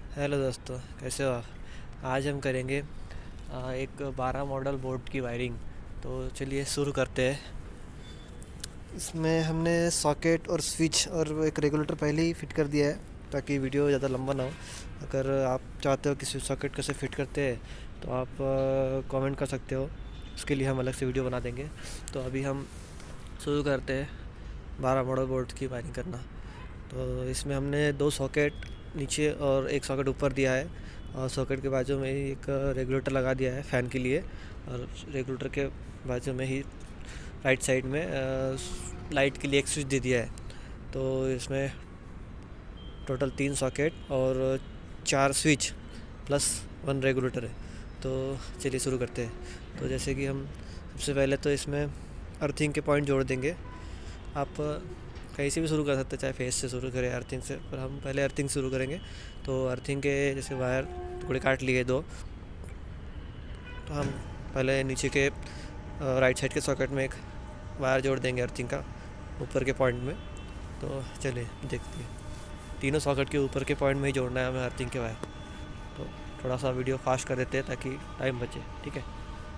Hello दोस्तों, कैसे हो आप। आज हम करेंगे एक 12 मॉडल बोर्ड की वायरिंग। तो चलिए शुरू करते हैं। इसमें हमने सॉकेट और स्विच और एक रेगुलेटर पहले ही फिट कर दिया है ताकि वीडियो ज़्यादा लंबा ना हो। अगर आप चाहते हो कि स्विच सॉकेट कैसे फिट करते हैं तो आप कमेंट कर सकते हो। उसके लिए हम अलग से वीडियो बना देंगे। तो अभी हम शुरू करते हैं 12 मॉडल बोर्ड की वायरिंग करना। तो इसमें हमने दो सॉकेट नीचे और एक सॉकेट ऊपर दिया है, और सॉकेट के बाजू में ही एक रेगुलेटर लगा दिया है फ़ैन के लिए। और रेगुलेटर के बाजू में ही राइट साइड में लाइट के लिए एक स्विच दे दिया है। तो इसमें टोटल तीन सॉकेट और चार स्विच प्लस वन रेगुलेटर है। तो चलिए शुरू करते हैं। तो जैसे कि हम सबसे पहले तो इसमें अर्थिंग के पॉइंट जोड़ देंगे। आप कहीं से भी शुरू कर सकते हैं, चाहे फेस से शुरू करें अर्थिंग से, पर हम पहले अर्थिंग शुरू करेंगे। तो अर्थिंग के जैसे वायर टुकड़े काट लिए दो। तो हम पहले नीचे के राइट साइड के सॉकेट में एक वायर जोड़ देंगे अर्थिंग का ऊपर के पॉइंट में। तो चलिए देखते हैं। तीनों सॉकेट के ऊपर के पॉइंट में ही जोड़ना है हमें अर्थिंग के वायर। तो थोड़ा सा वीडियो फास्ट कर देते हैं ताकि टाइम बचे, ठीक है।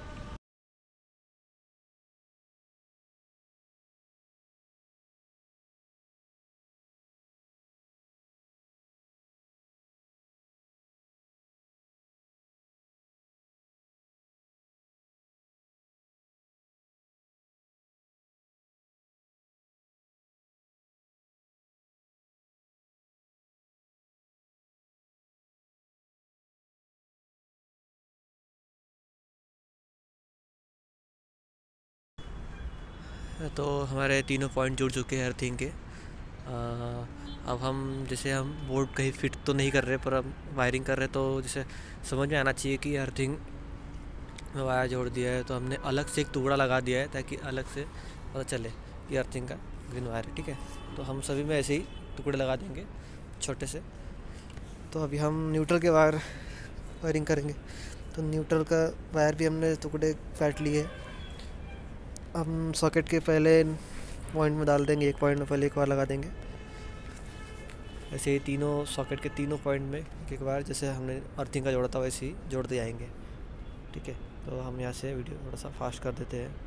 तो हमारे तीनों पॉइंट जुड़ चुके हैं अर्थिंग के। अब हम जैसे हम बोर्ड कहीं फिट तो नहीं कर रहे, पर हम वायरिंग कर रहे, तो जैसे समझ में आना चाहिए कि अर्थिंग में वायर जोड़ दिया है। तो हमने अलग से एक टुकड़ा लगा दिया है ताकि अलग से पता चले कि अर्थिंग का ग्रीन वायर है, ठीक है। तो हम सभी में ऐसे ही टुकड़े लगा देंगे छोटे से। तो अभी हम न्यूट्रल के वायर वायरिंग करेंगे। तो न्यूट्रल का वायर भी हमने टुकड़े काट लिए। हम सॉकेट के पहले पॉइंट में डाल देंगे, एक पॉइंट में पहले एक बार लगा देंगे। ऐसे ही तीनों सॉकेट के तीनों पॉइंट में एक एक बार, जैसे हमने अर्थिंग का जोड़ा था वैसे ही जोड़ते जाएंगे, ठीक है। तो हम यहाँ से वीडियो थोड़ा सा फास्ट कर देते हैं।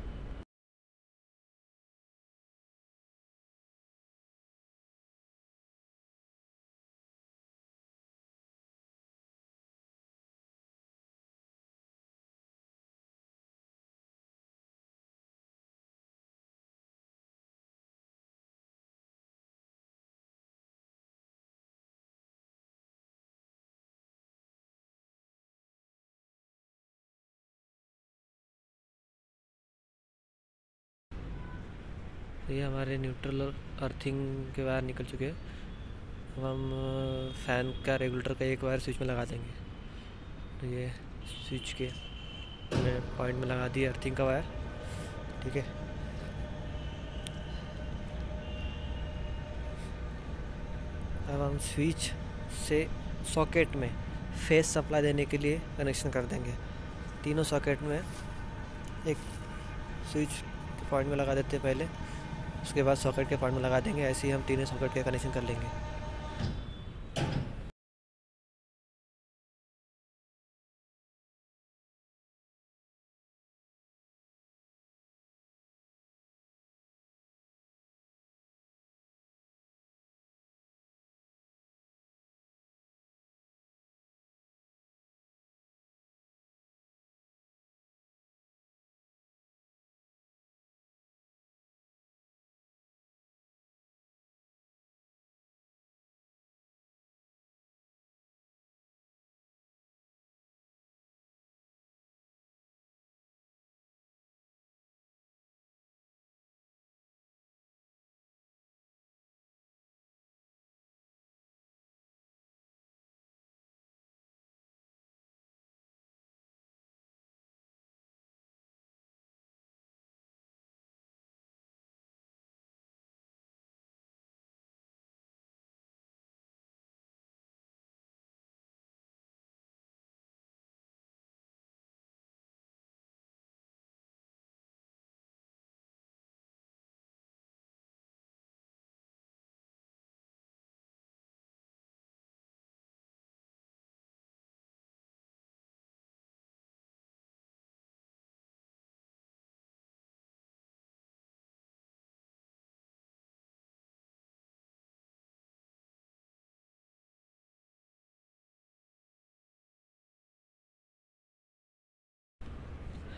तो ये हमारे न्यूट्रल और अर्थिंग के वायर निकल चुके हैं। अब हम फ़ैन का रेगुलेटर का एक वायर स्विच में लगा देंगे। तो ये स्विच के हमने पॉइंट में लगा दिया अर्थिंग का वायर, ठीक है। अब हम स्विच से सॉकेट में फेस सप्लाई देने के लिए कनेक्शन कर देंगे। तीनों सॉकेट में एक स्विच के पॉइंट में लगा देते हैं पहले, उसके बाद सॉकेट के पॉइंट में लगा देंगे। ऐसे ही हम तीनों सॉकेट के कनेक्शन कर लेंगे।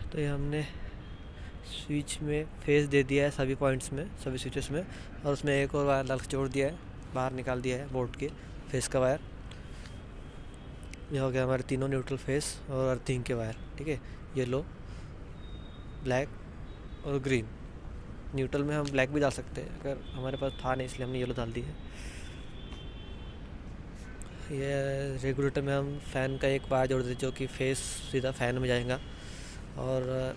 तो ये हमने स्विच में फेस दे दिया है सभी पॉइंट्स में, सभी स्विचेस में, और उसमें एक और वायर डाल जोड़ दिया है, बाहर निकाल दिया है बोर्ड के फेस का वायर। ये हो गया हमारे तीनों न्यूट्रल फेस और अर्थिंग के वायर। ठीक है, येलो, ब्लैक और ग्रीन। न्यूट्रल में हम ब्लैक भी डाल सकते हैं, अगर हमारे पास था नहीं इसलिए हमने येलो डाल दी है। ये रेगुलेटर में हम फ़ैन का एक वायर जोड़ देते जो कि फेस सीधा फ़ैन में जाएगा, और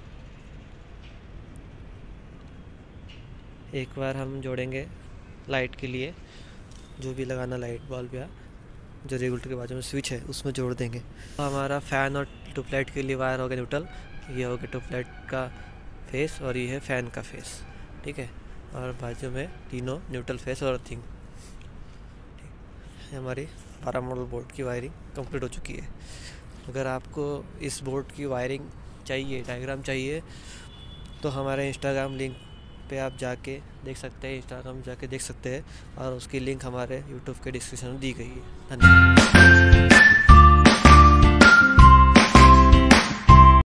एक बार हम जोड़ेंगे लाइट के लिए, जो भी लगाना लाइट बल्ब या जो रेगुलेटर के बाजू में स्विच है उसमें जोड़ देंगे। हमारा फ़ैन और ट्यूबलाइट के लिए वायर हो गया न्यूट्रल, ये हो गया ट्यूबलाइट का फेस और ये है फ़ैन का फेस। ठीक है, और बाजू में तीनों न्यूट्रल फेस और अर्थिंग। हमारी 12 मॉडल बोर्ड की वायरिंग कंप्लीट हो चुकी है। अगर आपको इस बोर्ड की वायरिंग चाहिए, डायग्राम चाहिए, तो हमारे इंस्टाग्राम लिंक पे आप जाके देख सकते हैं, इंस्टाग्राम जाके देख सकते हैं, और उसकी लिंक हमारे यूट्यूब के डिस्क्रिप्शन में दी गई है। धन्यवाद।